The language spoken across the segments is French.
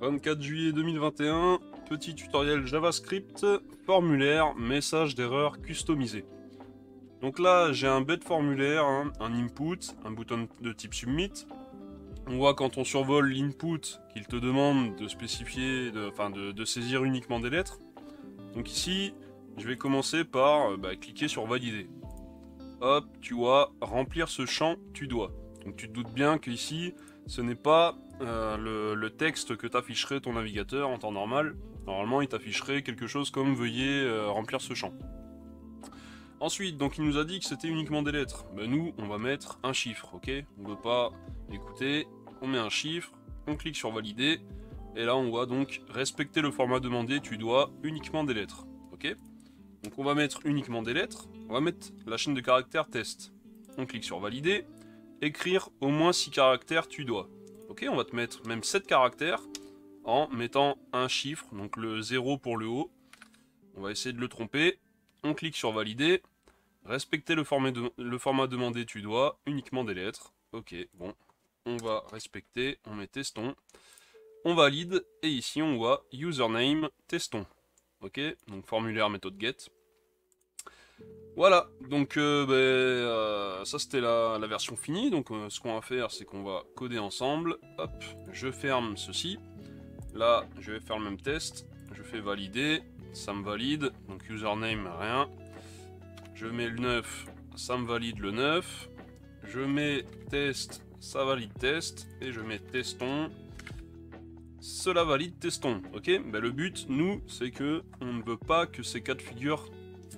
24 juillet 2021, petit tutoriel JavaScript, formulaire, message d'erreur customisé. Donc là, j'ai un bête formulaire, hein, un input, un bouton de type submit. On voit quand on survole l'input qu'il te demande de spécifier, de saisir uniquement des lettres. Donc ici, je vais commencer par cliquer sur valider. Hop, tu vois, remplir ce champ, tu dois. Donc tu te doutes bien qu'ici, ce n'est pas le texte que t'afficherait ton navigateur en temps normal. Normalement, il t'afficherait quelque chose comme veuillez remplir ce champ. Ensuite, donc il nous a dit que c'était uniquement des lettres. Ben nous, on va mettre un chiffre, ok? On veut pas écouter, on met un chiffre, on clique sur valider, et là on voit donc respecter le format demandé, tu dois uniquement des lettres, ok? Donc on va mettre uniquement des lettres, on va mettre la chaîne de caractères test. On clique sur valider, écrire au moins 6 caractères, tu dois. Ok, on va te mettre même 7 caractères en mettant un chiffre, donc le 0 pour le haut. On va essayer de le tromper. On clique sur valider. Respecter le format demandé, tu dois. Uniquement des lettres. Ok, bon. On va respecter. On met testons. On valide. Et ici, on voit username testons. Ok, donc formulaire méthode get. Voilà, donc ça c'était la version finie. Donc ce qu'on va faire, c'est qu'on va coder ensemble. Hop, je ferme ceci. Là, je vais faire le même test. Je fais valider, ça me valide. Donc username, rien. Je mets le 9, ça me valide le 9. Je mets test, ça valide test. Et je mets teston, cela valide teston. Ok, ben, le but, nous, c'est que on ne veut pas que ces cas de figure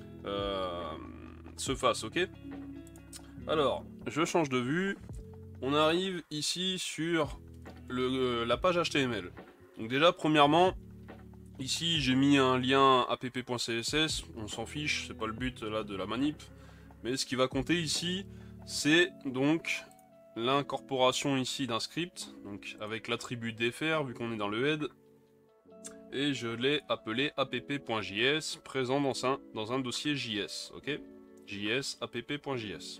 se fassent, ok. Alors, je change de vue. On arrive ici sur la page HTML. Donc déjà, premièrement, ici j'ai mis un lien app.css, on s'en fiche, c'est pas le but là de la manip. Mais ce qui va compter ici, c'est donc l'incorporation ici d'un script, donc avec l'attribut dfr vu qu'on est dans le head. Et je l'ai appelé app.js, présent dans un dossier JS, ok? JS app.js.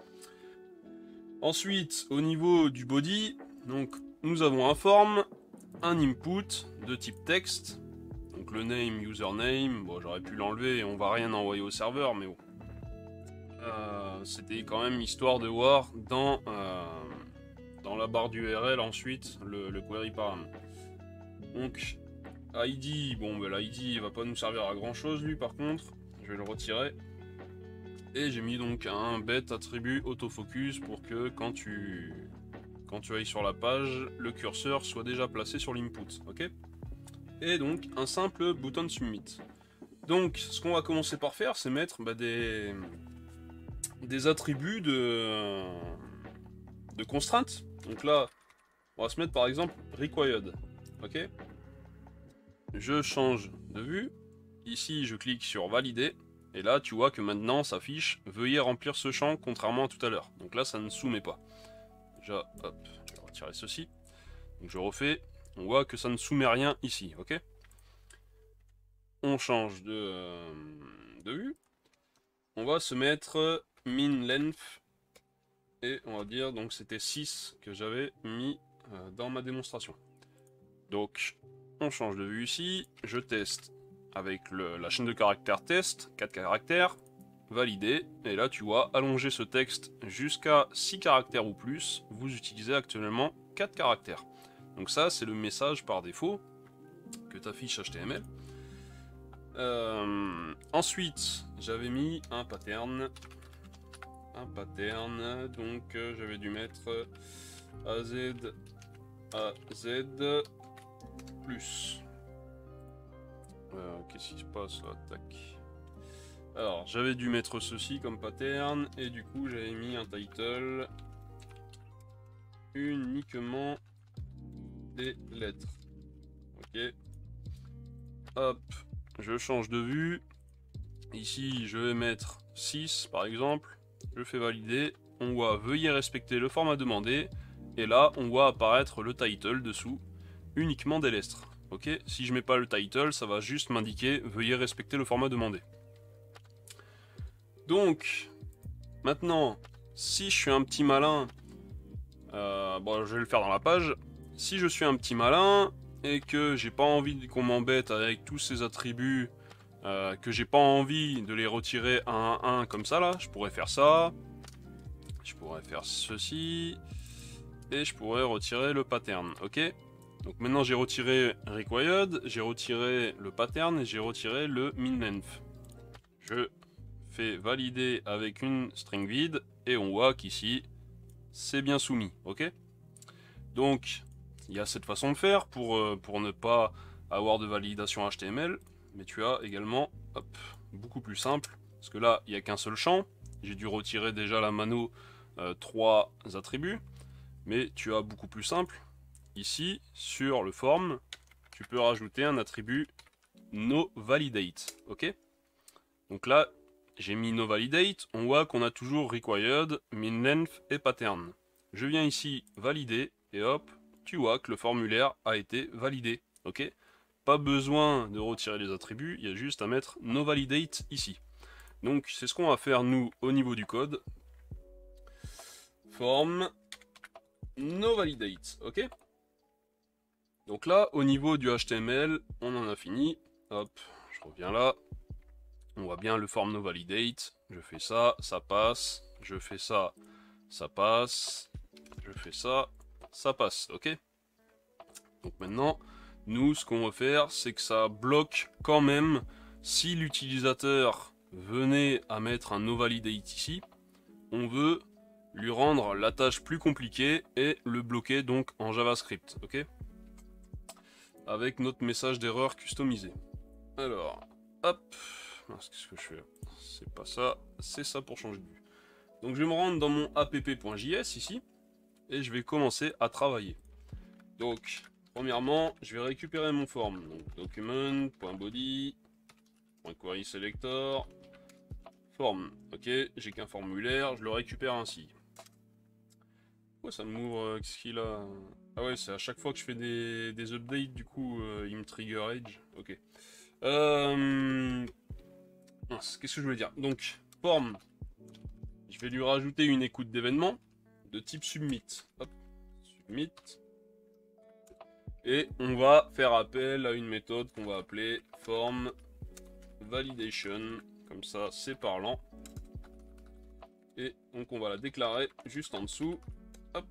Ensuite, au niveau du body, donc nous avons un form, un input de type texte, donc le name, username, bon j'aurais pu l'enlever et on va rien envoyer au serveur, mais bon. C'était quand même histoire de voir dans la barre d'URL ensuite le query param. Donc ID, bon ben l'ID il va pas nous servir à grand chose lui par contre, je vais le retirer. Et j'ai mis donc un bête attribut autofocus pour que quand tu ailles sur la page, le curseur soit déjà placé sur l'input, ok? Et donc un simple bouton submit. Donc ce qu'on va commencer par faire, c'est mettre des attributs de constraintes. Donc là, on va se mettre par exemple required, ok? Je change de vue. Ici, je clique sur valider. Et là, tu vois que maintenant, ça affiche « Veuillez remplir ce champ » contrairement à tout à l'heure. Donc là, ça ne soumet pas. Déjà, hop, je vais retirer ceci. Donc je refais. On voit que ça ne soumet rien ici, ok? On change de vue. On va se mettre min length. Et on va dire, donc c'était 6 que j'avais mis dans ma démonstration. Donc, on change de vue ici. Je teste avec la chaîne de caractères test, 4 caractères, validé, et là tu vois, allonger ce texte jusqu'à 6 caractères ou plus, vous utilisez actuellement 4 caractères. Donc ça, c'est le message par défaut que t'affiche HTML. Ensuite, j'avais mis un pattern, donc j'avais dû mettre AZ plus. Qu'est-ce qui se passe là? Tac. Alors, j'avais dû mettre ceci comme pattern, et du coup, j'avais mis un title uniquement des lettres. Ok. Hop, je change de vue. Ici, je vais mettre 6 par exemple. Je fais valider. On voit veuillez respecter le format demandé. Et là, on voit apparaître le title dessous, uniquement des lettres. Ok, si je mets pas le title, ça va juste m'indiquer veuillez respecter le format demandé. Donc, maintenant, si je suis un petit malin, bon, je vais le faire dans la page. Si je suis un petit malin, et que j'ai pas envie qu'on m'embête avec tous ces attributs, que j'ai pas envie de les retirer un à un comme ça là, je pourrais faire ça, je pourrais faire ceci, et je pourrais retirer le pattern, ok? Donc maintenant j'ai retiré required, j'ai retiré le pattern et j'ai retiré le min length. Je fais valider avec une string vide et on voit qu'ici c'est bien soumis, ok? Donc il y a cette façon de faire pour ne pas avoir de validation HTML, mais tu as également, hop, beaucoup plus simple, parce que là il n'y a qu'un seul champ, j'ai dû retirer déjà la mano 3 attributs, mais tu as beaucoup plus simple, ici sur le form, tu peux rajouter un attribut noValidate, ok? Donc là j'ai mis noValidate, on voit qu'on a toujours required, min length et pattern. Je viens ici valider et hop, tu vois que le formulaire a été validé, ok? Pas besoin de retirer les attributs, il y a juste à mettre noValidate ici. Donc c'est ce qu'on va faire nous au niveau du code. Form noValidate, ok? Donc là, au niveau du HTML, on en a fini. Hop, je reviens là. On voit bien le form noValidate. Je fais ça, ça passe. Je fais ça, ça passe. Je fais ça, ça passe, ok? Donc maintenant, nous, ce qu'on va faire, c'est que ça bloque quand même si l'utilisateur venait à mettre un noValidate ici. On veut lui rendre la tâche plus compliquée et le bloquer donc en JavaScript, ok? Avec notre message d'erreur customisé. Alors, hop, qu'est-ce que je fais? C'est pas ça, c'est ça pour changer de vue. Donc je vais me rendre dans mon app.js ici, et je vais commencer à travailler. Donc, premièrement, je vais récupérer mon form. Donc document.body, .query selector, form. Ok, j'ai qu'un formulaire, je le récupère ainsi. Pourquoi ça m'ouvre, qu'est-ce qu'il a? Ah ouais, c'est à chaque fois que je fais des updates, du coup, il me trigger Edge. Ok. Qu'est-ce que je voulais dire? Donc, form, je vais lui rajouter une écoute d'événement de type submit. Hop, submit. Et on va faire appel à une méthode qu'on va appeler form validation. Comme ça, c'est parlant. Et donc, on va la déclarer juste en dessous. Hop.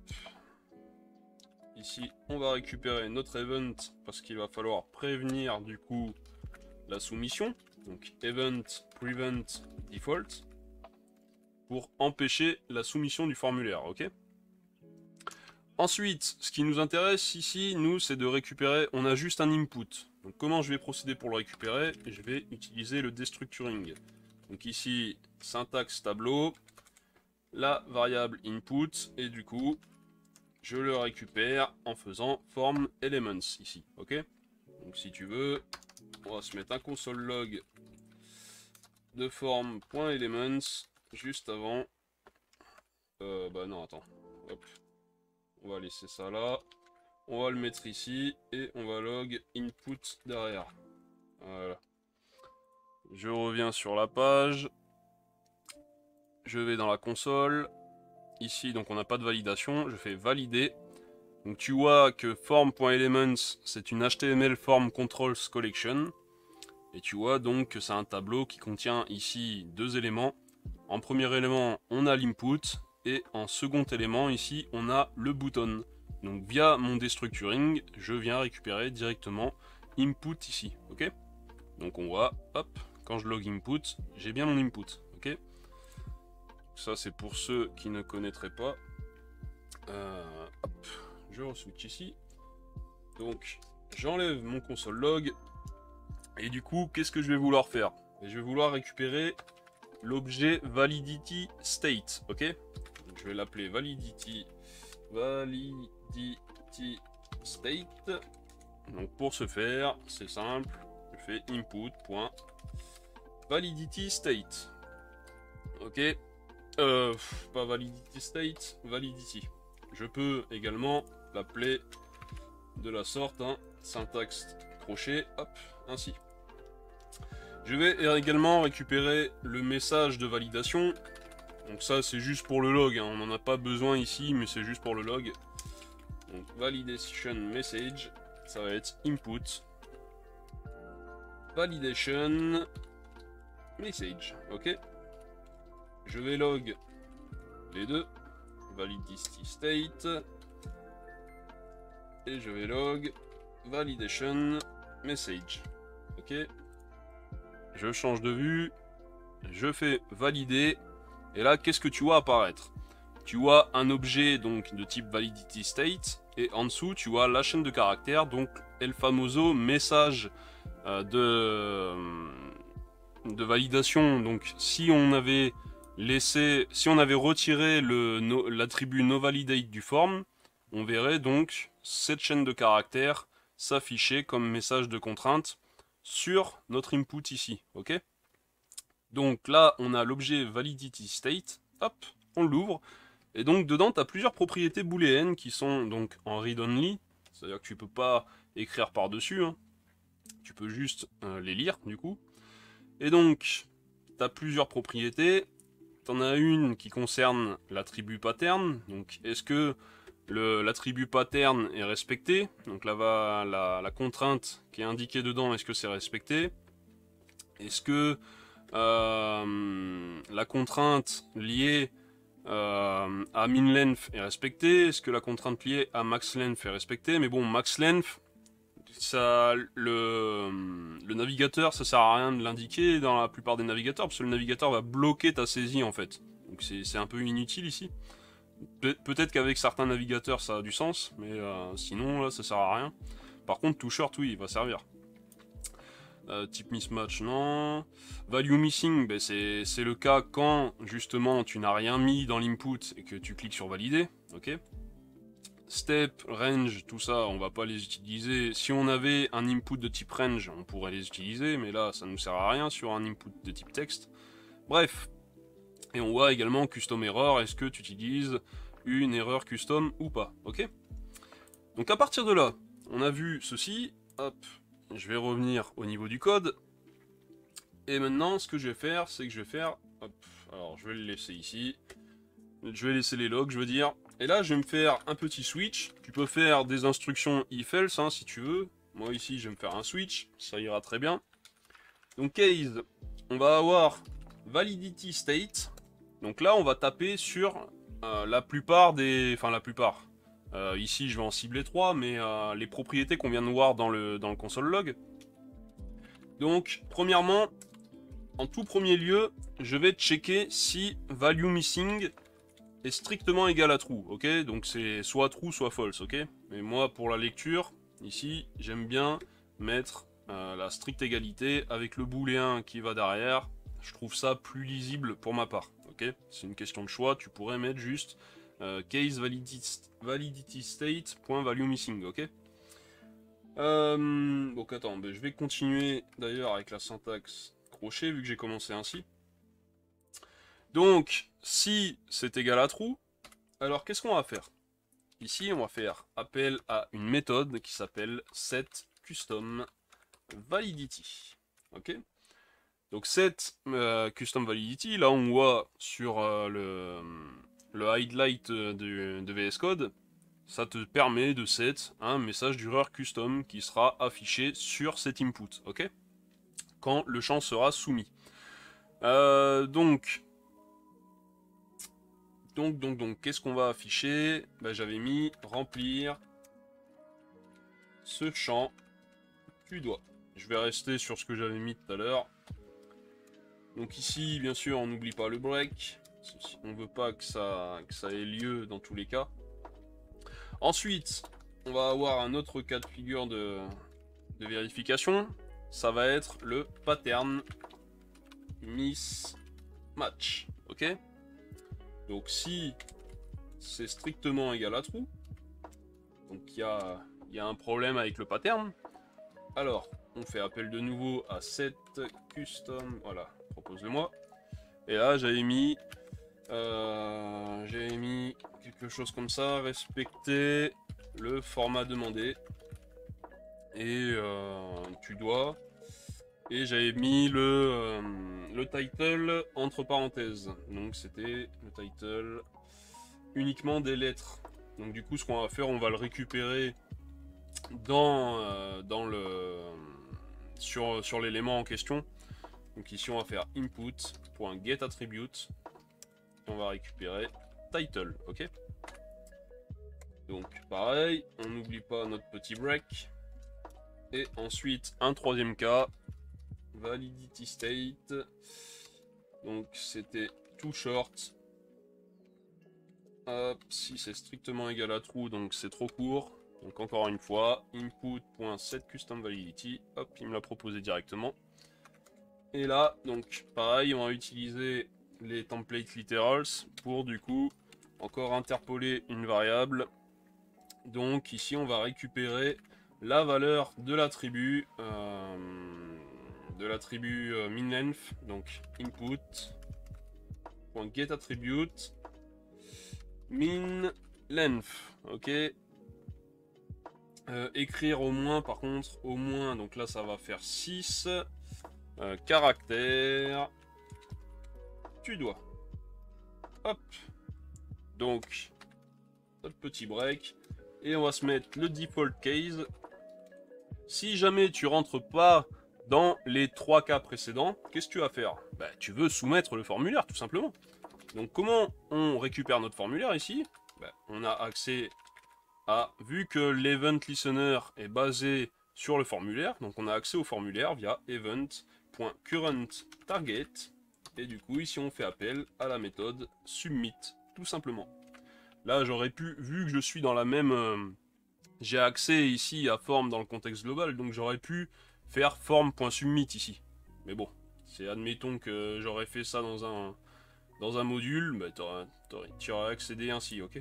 Ici, on va récupérer notre event parce qu'il va falloir prévenir du coup la soumission. Donc event prevent default pour empêcher la soumission du formulaire, ok? Ensuite, ce qui nous intéresse ici, nous, c'est de récupérer, on a juste un input. Donc comment je vais procéder pour le récupérer? Je vais utiliser le destructuring. Donc ici, syntaxe tableau, la variable input, et du coup, je le récupère en faisant form elements ici, ok? Donc si tu veux, on va se mettre un console log de form.elements juste avant. Bah non, attends. Hop. On va laisser ça là. On va le mettre ici et on va log input derrière. Voilà. Je reviens sur la page. Je vais dans la console. Ici, donc on n'a pas de validation. Je fais valider. Donc tu vois que form.elements, c'est une HTML form controls collection. Et tu vois donc que c'est un tableau qui contient ici deux éléments. En premier élément, on a l'input. Et en second élément, ici, on a le button. Donc via mon destructuring, je viens récupérer directement input ici. Ok? Donc on voit, hop, quand je log input, j'ai bien mon input. Ok? Ça c'est pour ceux qui ne connaîtraient pas. Hop, je re-switch ici. Donc j'enlève mon console log. Et du coup, qu'est-ce que je vais vouloir faire? Je vais vouloir récupérer l'objet validity state. Ok? Donc, je vais l'appeler validity state. Donc pour ce faire, c'est simple. Je fais input.validity state. Ok. Pas validity state, validity. Je peux également l'appeler de la sorte, hein, syntaxe crochet, hop, ainsi. Je vais également récupérer le message de validation. Donc ça c'est juste pour le log, hein. On n'en a pas besoin ici, mais c'est juste pour le log. Donc validation message. ça va être input, validation, message, ok. Je vais log les deux, validity state, et je vais log validation message, ok. Je change de vue, je fais valider, et là qu'est-ce que tu vois apparaître? Tu vois un objet donc de type validity state, et en dessous tu vois la chaîne de caractères, donc el famoso message de validation. Donc si on avait retiré l'attribut noValidate du form, on verrait donc cette chaîne de caractères s'afficher comme message de contrainte sur notre input ici, ok. Donc là on a l'objet validity state, hop, on l'ouvre, et donc dedans tu as plusieurs propriétés booléennes qui sont donc en read only, c'est à dire que tu peux pas écrire par dessus, hein. Tu peux juste les lire du coup. Et donc tu as plusieurs propriétés. Tu en as une qui concerne l'attribut pattern, donc est-ce que l'attribut pattern est respecté, donc là la contrainte qui est indiquée dedans, est-ce que c'est respecté, est-ce que la contrainte liée à min length est respectée, est-ce que la contrainte liée à max length est respectée. Mais bon, max length, ça, le navigateur, ça sert à rien de l'indiquer dans la plupart des navigateurs, parce que le navigateur va bloquer ta saisie en fait, donc c'est un peu inutile ici. Peut-être qu'avec certains navigateurs ça a du sens, mais sinon là ça sert à rien. Par contre ToShort, oui, il va servir. Type mismatch, non. Value missing, ben c'est le cas quand justement tu n'as rien mis dans l'input et que tu cliques sur valider, ok. Step, range, tout ça, on va pas les utiliser. Si on avait un input de type range, on pourrait les utiliser, mais là ça nous sert à rien sur un input de type texte. Bref. Et on voit également custom error, est-ce que tu utilises une erreur custom ou pas, ok. Donc à partir de là, on a vu ceci, hop, je vais revenir au niveau du code. Et maintenant, ce que je vais faire, c'est que je vais faire, hop, alors je vais le laisser ici, je vais laisser les logs, je veux dire. Et là, je vais me faire un petit switch. Tu peux faire des instructions if-else hein, si tu veux. Moi ici, je vais me faire un switch, ça ira très bien. Donc case, on va avoir validity state. Donc là, on va taper sur la plupart des... Enfin, la plupart. Ici, je vais en cibler 3, mais les propriétés qu'on vient de voir dans le console log. Donc, premièrement, en tout premier lieu, je vais checker si value missing est strictement égal à true, ok. Donc c'est soit true, soit false, ok. Mais moi, pour la lecture, ici, j'aime bien mettre la stricte égalité avec le booléen qui va derrière. Je trouve ça plus lisible pour ma part, ok. C'est une question de choix, tu pourrais mettre juste case validity state.value missing, ok. Donc attends, je vais continuer d'ailleurs avec la syntaxe crochet vu que j'ai commencé ainsi. Donc, si c'est égal à true, alors qu'est-ce qu'on va faire? Ici, on va faire appel à une méthode qui s'appelle setCustomValidity. Ok. Donc setCustomValidity, là on voit sur le highlight de VS Code, ça te permet de set un message d'erreur custom qui sera affiché sur cet input, ok, quand le champ sera soumis. Donc, qu'est-ce qu'on va afficher? J'avais mis remplir ce champ, tu dois. Je vais rester sur ce que j'avais mis tout à l'heure. Donc ici, bien sûr, on n'oublie pas le break. On ne veut pas que ça ait lieu dans tous les cas. Ensuite, on va avoir un autre cas de figure de vérification. Ça va être le pattern mismatch. Ok. Donc si c'est strictement égal à true, donc il y a un problème avec le pattern, alors on fait appel de nouveau à setCustom, voilà, propose-le-moi. Et là j'avais mis quelque chose comme ça, respecter le format demandé. Et tu dois. Et j'avais mis le title entre parenthèses. Donc c'était le title uniquement des lettres. Donc du coup ce qu'on va faire, on va le récupérer dans le sur l'élément en question. Donc ici on va faire input.getAttribute et on va récupérer title, ok. Donc pareil, on n'oublie pas notre petit break. Et ensuite un troisième cas, validity state. Donc c'était too short. Hop, si c'est strictement égal à true, donc c'est trop court. Donc encore une fois, input.setCustomValidity. Hop, il me l'a proposé directement. Et là, donc pareil, on va utiliser les templates literals pour du coup encore interpoler une variable. Donc ici, on va récupérer la valeur de l'attribut minLength. Donc input.getAttribute minLength, ok. Écrire au moins, par contre, au moins, donc là ça va faire 6 caractères. Tu dois. Hop. Donc, notre petit break. Et on va se mettre le default case. Si jamais tu rentres pas dans les 3 cas précédents, qu'est-ce que tu vas faire? Bah, tu veux soumettre le formulaire, tout simplement. Donc, comment on récupère notre formulaire ici? Bah, on a accès à, vu que l'event listener est basé sur le formulaire, donc on a accès au formulaire via event.currentTarget. Et du coup, ici, on fait appel à la méthode submit, tout simplement. Là, j'aurais pu, vu que je suis dans la même... j'ai accès ici à form dans le contexte global, donc j'aurais pu faire form.submit ici. Mais bon, c'est admettons que j'aurais fait ça dans un module, bah, tu aurais accédé ainsi, ok.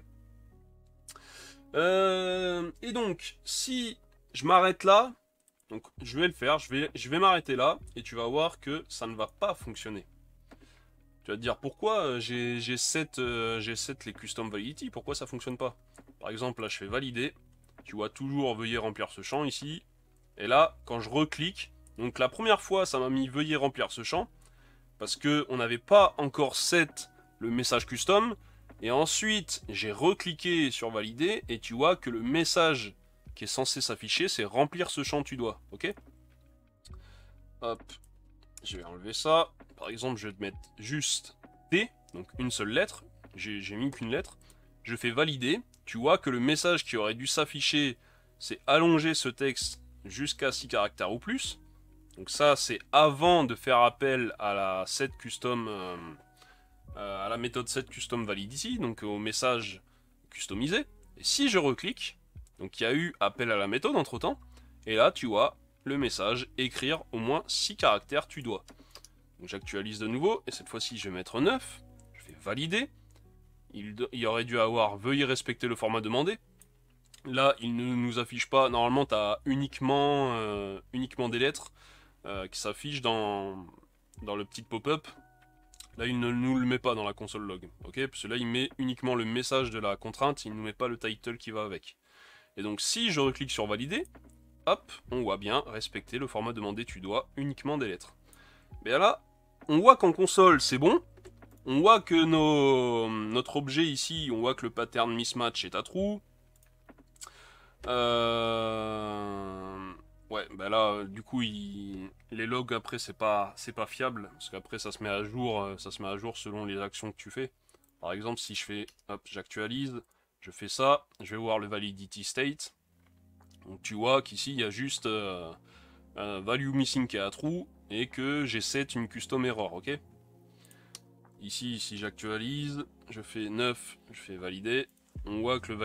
Et donc, si je m'arrête là, donc je vais le faire, je vais m'arrêter là, et tu vas voir que ça ne va pas fonctionner. Tu vas te dire pourquoi j'ai set les custom validity, pourquoi ça fonctionne pas? Par exemple, là je fais valider, tu vois toujours veuillez remplir ce champ ici, et là quand je reclique, donc la première fois ça m'a mis veuillez remplir ce champ, parce que on n'avait pas encore set le message custom, et ensuite j'ai recliqué sur valider, et tu vois que le message qui est censé s'afficher c'est remplir ce champ tu dois, ok. Hop, je vais enlever ça. Par exemple, je vais te mettre juste T, donc une seule lettre. J'ai mis qu'une lettre. Je fais valider. Tu vois que le message qui aurait dû s'afficher, c'est allonger ce texte jusqu'à 6 caractères ou plus. Donc ça, c'est avant de faire appel à la à la méthode setCustomValidity, donc au message customisé. Et si je reclique, donc il y a eu appel à la méthode entre temps, et là tu vois le message écrire au moins 6 caractères tu dois. Donc j'actualise de nouveau, et cette fois-ci je vais mettre 9, je vais valider. Il aurait dû avoir veuillez respecter le format demandé. Là il ne nous affiche pas, normalement tu as uniquement des lettres qui s'affichent dans le petit pop-up. Là il ne nous le met pas dans la console log, ok, parce que là il met uniquement le message de la contrainte, il ne nous met pas le title qui va avec. Et donc si je reclique sur valider, hop, on voit bien respecter le format demandé tu dois uniquement des lettres. Mais là, on voit qu'en console c'est bon, on voit que notre objet ici, on voit que le pattern mismatch est à true. Ouais, bah là, du coup, les logs après c'est pas fiable, parce qu'après ça se met à jour selon les actions que tu fais. Par exemple, si je fais, hop, j'actualise, je fais ça, je vais voir le validity state. Donc tu vois qu'ici il y a juste value missing qui est à true et que j'ai set une custom error, ok. Ici, si j'actualise, je fais 9, je fais valider. On voit que le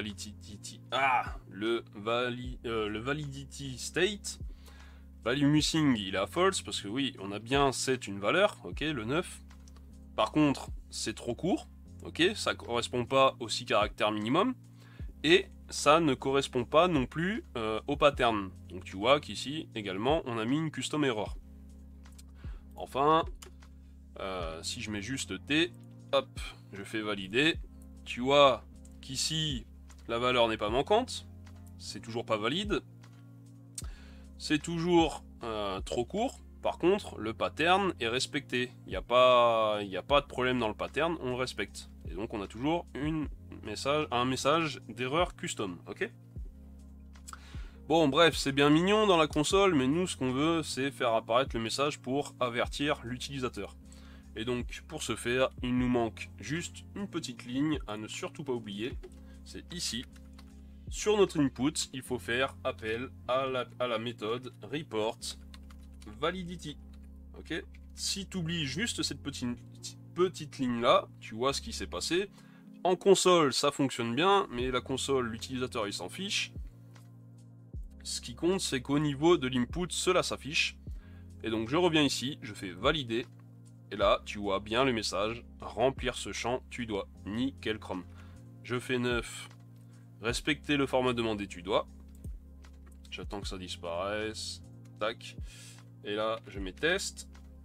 validity state, value missing, il est à false parce que oui, on a bien set une valeur, ok, le 9. Par contre, c'est trop court, ok, ça correspond pas aux 6 caractères minimum et ça ne correspond pas non plus au pattern. Donc tu vois qu'ici également on a mis une custom error. Enfin, si je mets juste T, hop, je fais valider. Tu vois qu'ici la valeur n'est pas manquante, c'est toujours pas valide, c'est toujours trop court. Par contre, le pattern est respecté. Il n'y a pas de problème dans le pattern, on le respecte. Et donc on a toujours un message d'erreur custom, ok. Bon, bref, c'est bien mignon dans la console, mais nous, ce qu'on veut, c'est faire apparaître le message pour avertir l'utilisateur. Et donc, pour ce faire, il nous manque juste une petite ligne à ne surtout pas oublier. C'est ici. Sur notre input, il faut faire appel à la méthode report validity. Ok. Si tu oublies juste cette petite ligne là, tu vois ce qui s'est passé. En console, ça fonctionne bien, mais la console, l'utilisateur, il s'en fiche. Ce qui compte, c'est qu'au niveau de l'input, cela s'affiche. Et donc, je reviens ici, je fais valider. Et là, tu vois bien le message. Remplir ce champ, tu dois. Nickel chrome. Je fais 9. Respecter le format demandé, tu dois. J'attends que ça disparaisse. Tac. Et là, je mets test.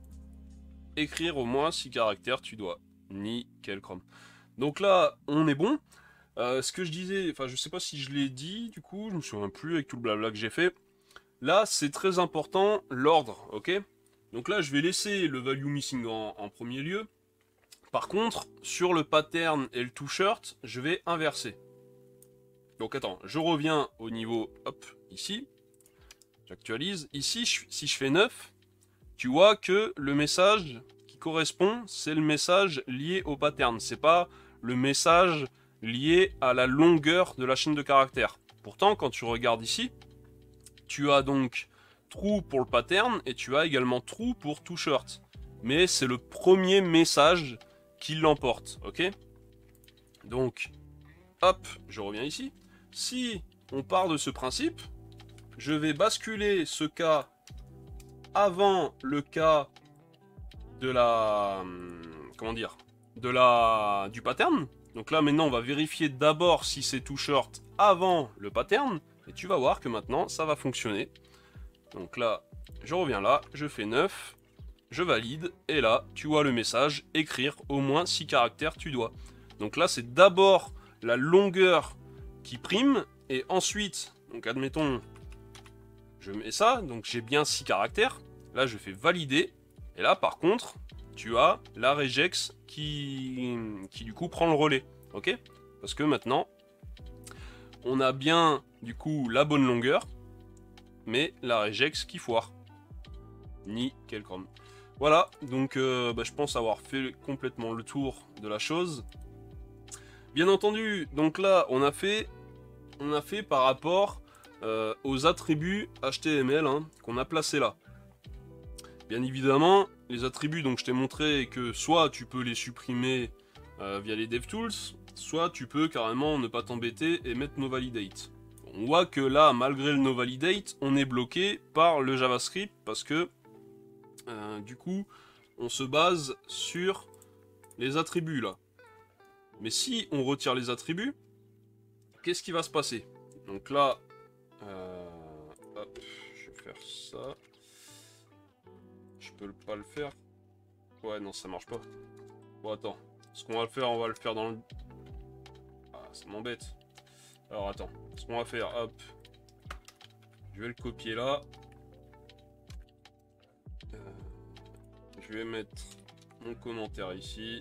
Écrire au moins 6 caractères, tu dois. Nickel chrome. Donc là, on est bon. Ce que je disais, enfin je sais pas si je l'ai dit, du coup, je me souviens plus avec tout le blabla que j'ai fait. Là, c'est très important, l'ordre, ok? Donc là, je vais laisser le value missing en premier lieu. Par contre, sur le pattern et le to-shirt, je vais inverser. Donc attends, je reviens au niveau, hop, ici. J'actualise. Ici, si je fais 9, tu vois que le message qui correspond, c'est le message lié au pattern. C'est pas le message lié à la longueur de la chaîne de caractères. Pourtant, quand tu regardes ici, tu as donc true pour le pattern et tu as également true pour to-shirt. Mais c'est le premier message qui l'emporte, ok? Donc, hop, je reviens ici. Si on part de ce principe, je vais basculer ce cas avant le cas de la... comment dire? Du pattern. Donc là, maintenant, on va vérifier d'abord si c'est to-shirt avant le pattern. Et tu vas voir que maintenant, ça va fonctionner. Donc là, je reviens là, je fais 9, je valide. Et là, tu vois le message, écrire au moins 6 caractères, tu dois. Donc là, c'est d'abord la longueur qui prime. Et ensuite, donc admettons, je mets ça. Donc j'ai bien 6 caractères. Là, je fais valider. Et là, par contre, tu as la regex qui du coup prend le relais, ok? Parce que maintenant, on a bien du coup la bonne longueur, mais la regex qui foire. Nickel chrome. Voilà, donc je pense avoir fait complètement le tour de la chose. Bien entendu, donc là, on a fait par rapport aux attributs HTML qu'on a placés là. Bien évidemment, les attributs, donc je t'ai montré que soit tu peux les supprimer via les DevTools, soit tu peux carrément ne pas t'embêter et mettre noValidate. On voit que là, malgré le noValidate, on est bloqué par le JavaScript parce que du coup, on se base sur les attributs là. Mais si on retire les attributs, qu'est-ce qui va se passer? Donc là, hop, je vais faire ça. Je peux pas le faire. Ouais, non, ça marche pas. Bon, attends. Ce qu'on va le faire, on va le faire dans le... Ah, ça m'embête. Alors, attends. Ce qu'on va faire, hop. Je vais le copier là. Je vais mettre mon commentaire ici.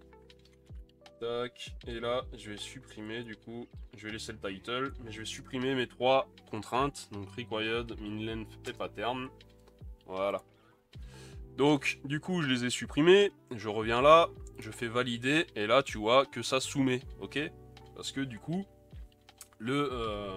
Tac. Et là, je vais supprimer, du coup... Je vais laisser le title, mais je vais supprimer mes 3 contraintes. Donc, required, min length et pattern. Voilà. Donc, du coup, je les ai supprimés. Je reviens là, je fais valider. Et là, tu vois que ça soumet. Ok? Parce que du coup, le...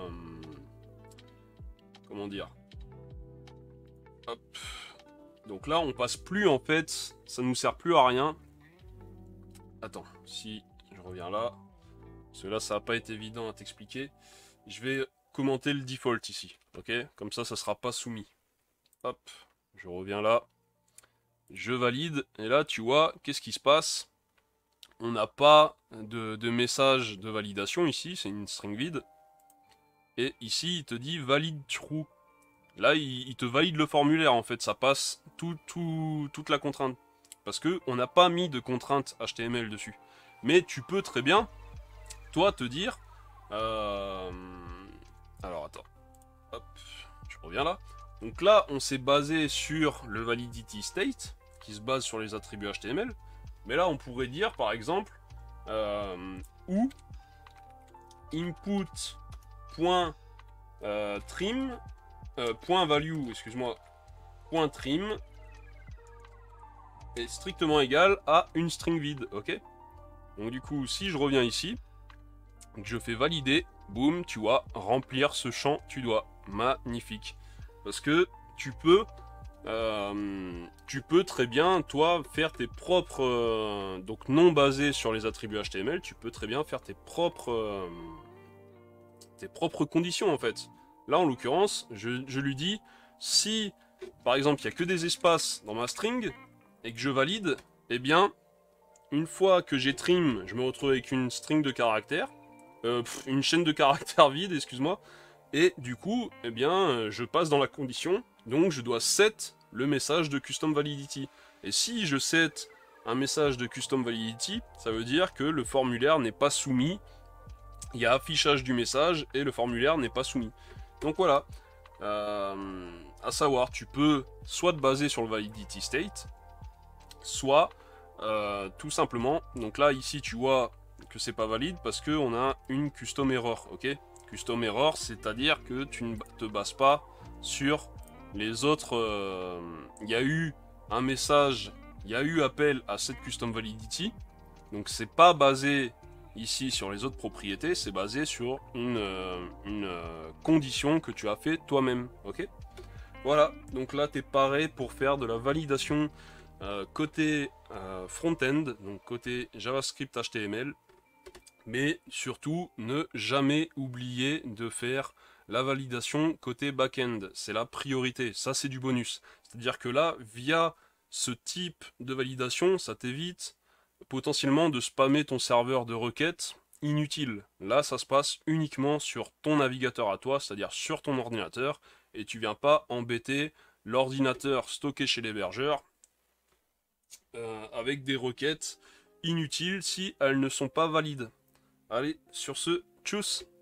comment dire? Hop. Donc là, on passe plus, en fait. Ça nous sert plus à rien. Attends, si je reviens là. Parce que là, ça n'a pas été évident à t'expliquer. Je vais commenter le default ici. Ok? Comme ça sera pas soumis. Hop. Je reviens là. Je valide, et là tu vois, qu'est-ce qui se passe? On n'a pas de message de validation ici, c'est une string vide. Et ici, il te dit valide true. Là, il te valide le formulaire en fait, ça passe toute la contrainte. Parce que on n'a pas mis de contrainte HTML dessus. Mais tu peux très bien, toi, te dire... Alors attends, hop, je reviens là. Donc là, on s'est basé sur le validity state, qui se base sur les attributs HTML. Mais là, on pourrait dire, par exemple, ou input.validity trim, point value, excuse-moi, point trim est strictement égal à une string vide, ok? Donc du coup, si je reviens ici, je fais valider, boum, tu vois, remplir ce champ, tu dois. Magnifique. Parce que tu peux très bien, toi, faire tes propres... donc non basés sur les attributs HTML, tu peux très bien faire tes propres conditions, en fait. Là, en l'occurrence, je lui dis, si, par exemple, il n'y a que des espaces dans ma string, et que je valide, eh bien, une fois que j'ai trim, je me retrouve avec une string de caractères, une chaîne de caractères vide, excuse-moi, et du coup, eh bien, je passe dans la condition, donc je dois set le message de custom validity. Et si je set un message de custom validity, ça veut dire que le formulaire n'est pas soumis, il y a affichage du message et le formulaire n'est pas soumis. Donc voilà, à savoir, tu peux soit te baser sur le validity state, soit tout simplement, donc là ici tu vois que c'est pas valide parce qu'on a une custom error, ok? Custom error, c'est-à-dire que tu ne te bases pas sur les autres. Il y a eu un message, il y a eu appel à cette custom validity, donc c'est pas basé ici sur les autres propriétés, c'est basé sur une condition que tu as fait toi-même, ok? Voilà, donc là tu es paré pour faire de la validation côté front-end, donc côté JavaScript HTML, mais surtout ne jamais oublier de faire la validation côté back-end, c'est la priorité, ça c'est du bonus. C'est-à-dire que là, via ce type de validation, ça t'évite potentiellement de spammer ton serveur de requêtes inutile. Là, ça se passe uniquement sur ton navigateur à toi, c'est-à-dire sur ton ordinateur, et tu viens pas embêter l'ordinateur stocké chez l'hébergeur avec des requêtes inutiles si elles ne sont pas valides. Allez, sur ce, tchuss!